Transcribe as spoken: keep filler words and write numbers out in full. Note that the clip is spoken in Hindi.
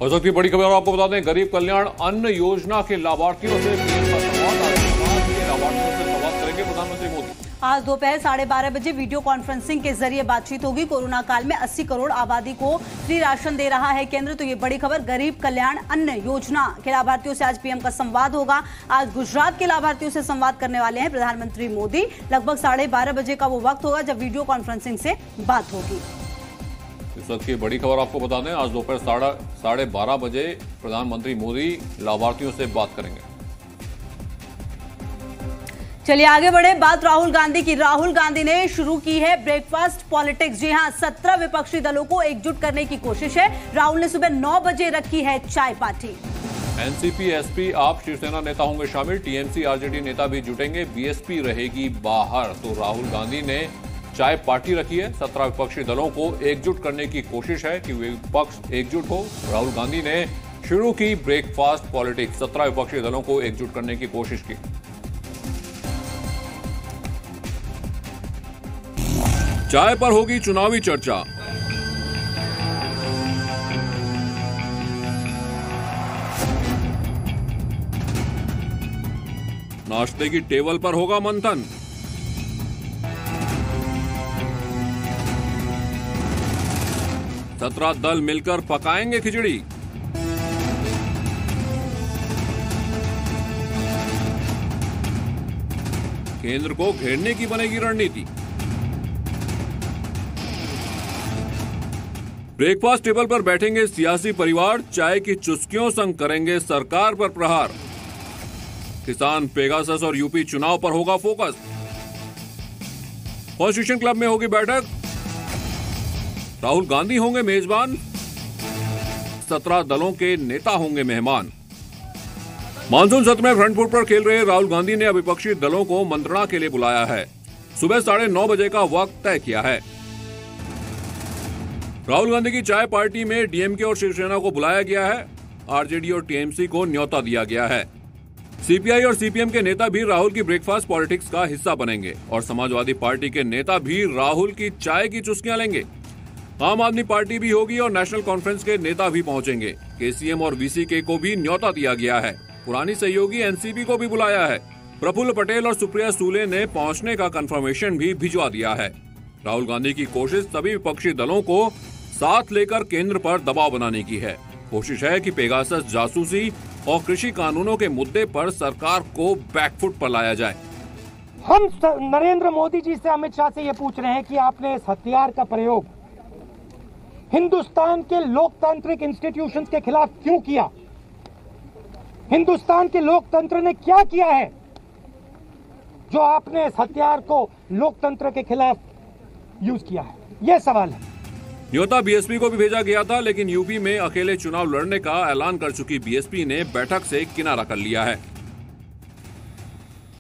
और इस वक्त की बड़ी खबर आपको बता दें, गरीब कल्याण अन्न योजना के लाभार्थियों से लाभार्थियों से संवाद करेंगे प्रधानमंत्री मोदी। आज दोपहर साढ़े बारह बजे वीडियो कॉन्फ्रेंसिंग के जरिए बातचीत होगी। कोरोना काल में अस्सी करोड़ आबादी को फ्री राशन दे रहा है केंद्र, तो ये बड़ी खबर। गरीब कल्याण अन्न योजना के लाभार्थियों से आज पीएम का संवाद होगा। आज गुजरात के लाभार्थियों से संवाद करने वाले हैं प्रधानमंत्री मोदी। लगभग साढ़े बारह बजे का वो वक्त होगा जब वीडियो कॉन्फ्रेंसिंग से बात होगी। इस वक्त की बड़ी खबर आपको बता दें, आज दोपहर साढ़े साढ़े बारह बजे प्रधानमंत्री मोदी लाभार्थियों से बात करेंगे। चलिए आगे बढ़े। बात राहुल गांधी की। राहुल गांधी ने शुरू की है ब्रेकफास्ट पॉलिटिक्स। जी हां, सत्रह विपक्षी दलों को एकजुट करने की कोशिश है। राहुल ने सुबह नौ बजे रखी है चाय पार्टी। एनसीपी, एसपी, आप शिवसेना नेता होंगे शामिल। टीएमसी, आरजेडी नेता भी जुटेंगे। बीएसपी रहेगी बाहर। तो राहुल गांधी ने चाय पार्टी रखी है। सत्रह विपक्षी दलों को एकजुट करने की कोशिश है कि विपक्ष एकजुट हो। राहुल गांधी ने शुरू की ब्रेकफास्ट पॉलिटिक्स। सत्रह विपक्षी दलों को एकजुट करने की कोशिश की। चाय पर होगी चुनावी चर्चा। नाश्ते की टेबल पर होगा मंथन। सत्रह दल मिलकर पकाएंगे खिचड़ी। केंद्र को घेरने की बनेगी रणनीति। ब्रेकफास्ट टेबल पर बैठेंगे सियासी परिवार। चाय की चुस्कियों संग करेंगे सरकार पर प्रहार। किसान, पेगासस और यूपी चुनाव पर होगा फोकस। कॉन्स्टिट्यूशन क्लब में होगी बैठक। राहुल गांधी होंगे मेजबान। सत्रह दलों के नेता होंगे मेहमान। मानसून सत्र में फ्रंट फुट पर खेल रहे राहुल गांधी ने विपक्षी दलों को मंत्रणा के लिए बुलाया है। सुबह साढ़े नौ बजे का वक्त तय किया है। राहुल गांधी की चाय पार्टी में डीएमके और शिवसेना को बुलाया गया है। आरजेडी और टीएमसी को न्योता दिया गया है। सीपीआई और सीपीएम के नेता भी राहुल की ब्रेकफास्ट पॉलिटिक्स का हिस्सा बनेंगे और समाजवादी पार्टी के नेता भी राहुल की चाय की चुस्कियां लेंगे। आम आदमी पार्टी भी होगी और नेशनल कॉन्फ्रेंस के नेता भी पहुंचेंगे। केसीएम और वीसीके को भी न्योता दिया गया है। पुरानी सहयोगी एनसीपी को भी बुलाया है। प्रफुल्ल पटेल और सुप्रिया सूले ने पहुंचने का कंफर्मेशन भी भिजवा दिया है। राहुल गांधी की कोशिश सभी विपक्षी दलों को साथ लेकर केंद्र पर दबाव बनाने की है। कोशिश है कि पेगासस, जासूसी और कृषि कानूनों के मुद्दे पर सरकार को बैकफुट पर लाया जाए। हम नरेंद्र मोदी जी से, अमित शाह से ये पूछ रहे हैं कि आपने इस हथियार का प्रयोग हिंदुस्तान के लोकतांत्रिक इंस्टीट्यूशंस के खिलाफ क्यों किया? हिंदुस्तान के लोकतंत्र ने क्या किया है जो आपने इस हथियार को लोकतंत्र के खिलाफ यूज किया है? यह सवाल है। न्योता बीएसपी को भी भेजा गया था, लेकिन यूपी में अकेले चुनाव लड़ने का ऐलान कर चुकी बीएसपी ने बैठक से किनारा कर लिया है।